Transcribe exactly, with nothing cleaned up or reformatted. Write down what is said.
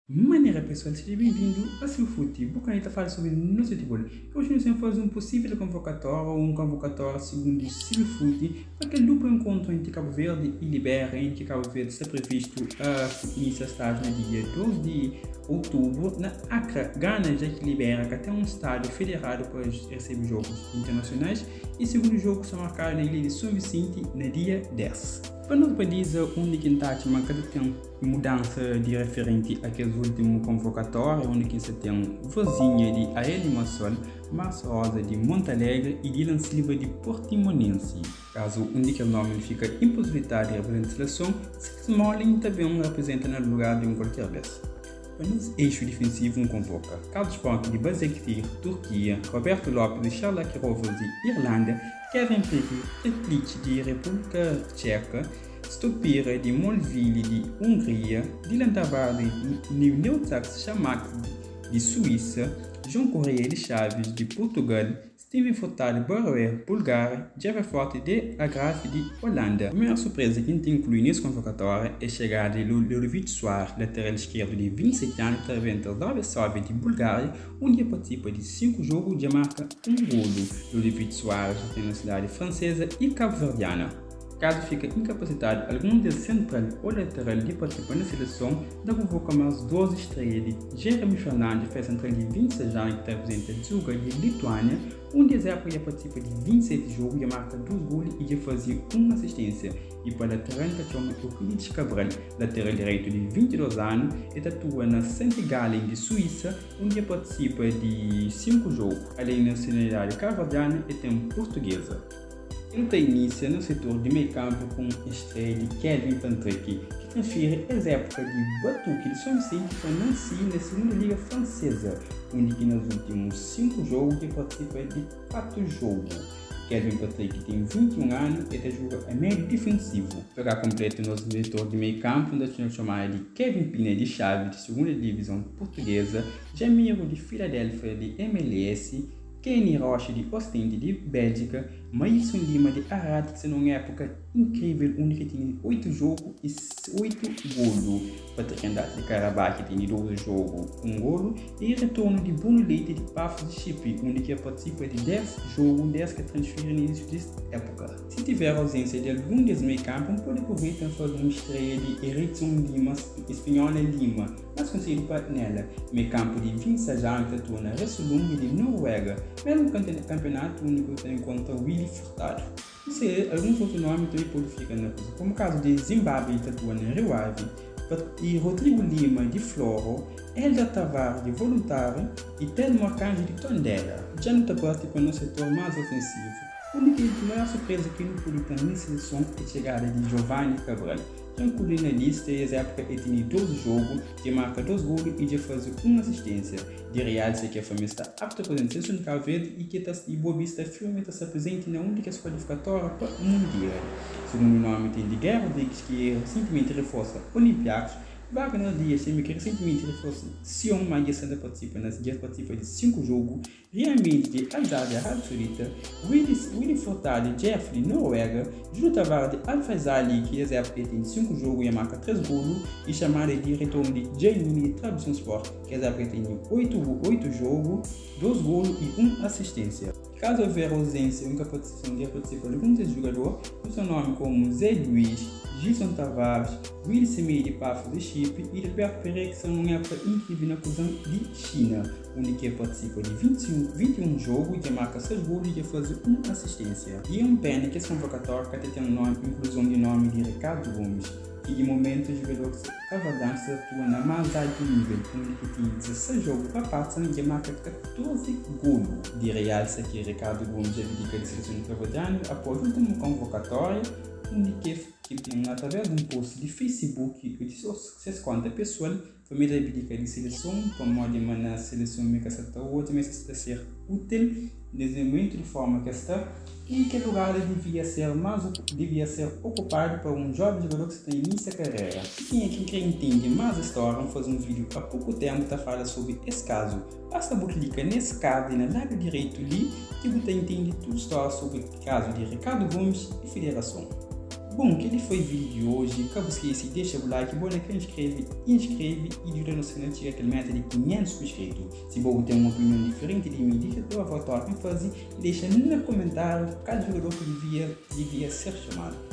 Maneira pessoal, seja bem-vindo a Seu Fute. O canal fala sobre nosso futebol. Hoje nós vamos fazer um possível convocatório ou um convocatório segundo o Seu Fute para aquele duplo encontro entre Cabo Verde e Libéria, em que Cabo Verde está previsto a iniciar estágio no dia doze de outubro na Accra, Ghana, já que Libéria que tem um estádio federado para receber jogos internacionais e segundo jogo são marcados na ilha de São Vicente no dia dez. Para nós baliza onde que está marcado tem mudança de referente àqueles últimos convocatórios, onde que se tem Vozinha de Ael Limassol, Márcio Rosa de Montalegre e Dylan Silva de Portimonense. Caso onde que o nome fica impossibilitado de representar a seleção, Smalling também representa no lugar de um qualquer vez. Para nos eixo defensivo um convoca Carlos Ponte de Başakşehir, Turquia, Roberto Lopes de Charleroi de Irlanda, Kevin Petlic de República Tcheca, Stopira de Molville de Hungria, Dylan Tavares de Neutsax Chamak de Suíça, João Correia de Chaves de Portugal, Steven Furtado de Boroer, Bulgária, Jeff Forte de Agraf de Holanda. A primeira surpresa que a gente inclui nesse convocatório é a chegada de Ludovic Soares, lateral esquerdo de vinte e sete anos, que representa o Varsóvia de Bulgária, onde participa de cinco jogos e marca um golo. Ludovic Soares tem nacionalidade francesa e cabo-verdiana. Caso fique incapacitado, algum de central ou lateral de participar na seleção, da convoca mais doze estreias de Jeremy Fernandes, fez central de vinte e seis anos que representa Dzuga de Lituânia, onde a época participa de vinte e sete jogos e marca dois gols e já fazia uma assistência. E para a lateral que chama Euclides Cabral, lateral direito de vinte e dois anos, e atua na Saint Gallen de Suíça, onde participa de cinco jogos, além da nacionalidade cabo-verdiana e tem portuguesa. Ele inicia no setor de meio campo com a estreia de Kevin Patrick, que transfere as épocas de Batuque de São Vicente para Nancy na segunda liga francesa, onde que nos últimos cinco jogos que participa de quatro jogos. Kevin Patrick tem vinte e um anos e joga a médio defensivo. Para completo nosso setor de meio campo, nós vamos chamar de Kevin Pina de Chaves de segunda divisão portuguesa, Jamiro de Filadélfia de M L S, Kenny Rocha de Ostende de Bélgica, Maílson Lima de Arad, que são uma época incrível, onde tem oito jogos e oito golos. Patrick Andrade de Carabao, que tem doze jogos, um golo. E retorno de Bruno Leite de Paphos de Chipre, onde que participa de dez jogos, dez que transferem no início desta época. Se tiver ausência de algum desses meio campo, pode aproveitar para fazer uma estreia de Erickson Lima, Espanhola Lima, mas conseguido para nela. Meio campo de vinte e seis anos que atua na Ressolung de Noruega, mesmo campeonato único que encontra Willy Furtado. Se alguns outros nomes também podem ficar na coisa, como o caso de Zimbábue que atua na Rio Ave, e Rodrigo Lima de Floro, Helder Tavares de Voluntário e Telmo Arcanjo de Tondela. Já não está participando no setor mais ofensivo. A única maior surpresa que não pode ter na seleção é a chegada de Giovanni Cabral. Já incluí na lista e essa época ele tem doze jogos, que marca dois gols e já faz uma assistência. De realce que a família está apta para a seleção de Cabo Verde e que está de boa vista firmemente se presente na única qualificatória para o Mundial. Segundo o nome tem de Guerra Rodrigues, que recentemente reforça Olympiacos, Wagner Dias, que recentemente reforça Sion Maia Santa participa nas dias participa de cinco jogos, Rian Mendes de Alzada Radsurita, Willy Furtado de Jeffrey Noruega, Júlio Tavares de Al-Faisali, que nessa época tem cinco jogos e marca três gols, e chamada de retorno de Jaime de Tradução Sport, que nessa época tem oito jogos, dois gols e uma assistência. Caso houver ausência ou incapacitação de participar de algum desses jogadores, o seu nome como Zé Luiz, Gilson Tavares, Willy Semei de Paphos de Chipre e Alberto Pereira, que são uma época incrível na cozinha de China, onde que participa de vinte e um jogos, que marca seis gols e faz uma assistência. E é um pena que esse convocatório que até tem um nome, inclusão de nome de Ricardo Gomes, que de momento o jogador cabo-verdiano se atua na mais alto nível, onde que tem dezesseis jogos para participação e marca quatorze gols. De realça que Ricardo Gomes já dedica a seleção cabo-verdiana após o último convocatório, onde que que tem através de um post de Facebook e de suas contas pessoal, família dedica de seleção, como de maneira a seleção que está outra, mas está ser útil, desenvolvimento de forma que está e que lugar devia ser mais devia ser ocupado para um jovem jogador que está início a carreira. Quem é que entende mais a história, vamos fazer um vídeo há pouco tempo que fala sobre esse caso. Basta você clicar nesse card na lado direito ali que você entende tudo a história sobre o caso de Ricardo Gomes e Federação. Bom, que ele foi o vídeo de hoje. Caso esqueça, deixa o like, bom, que inscreve, inscreve e ajuda no canal a aquele meta de quinhentos inscritos. Se você tem uma opinião diferente de mim, deixa a tua voto em fazer e deixa no comentário cada jogador que devia, devia ser chamado.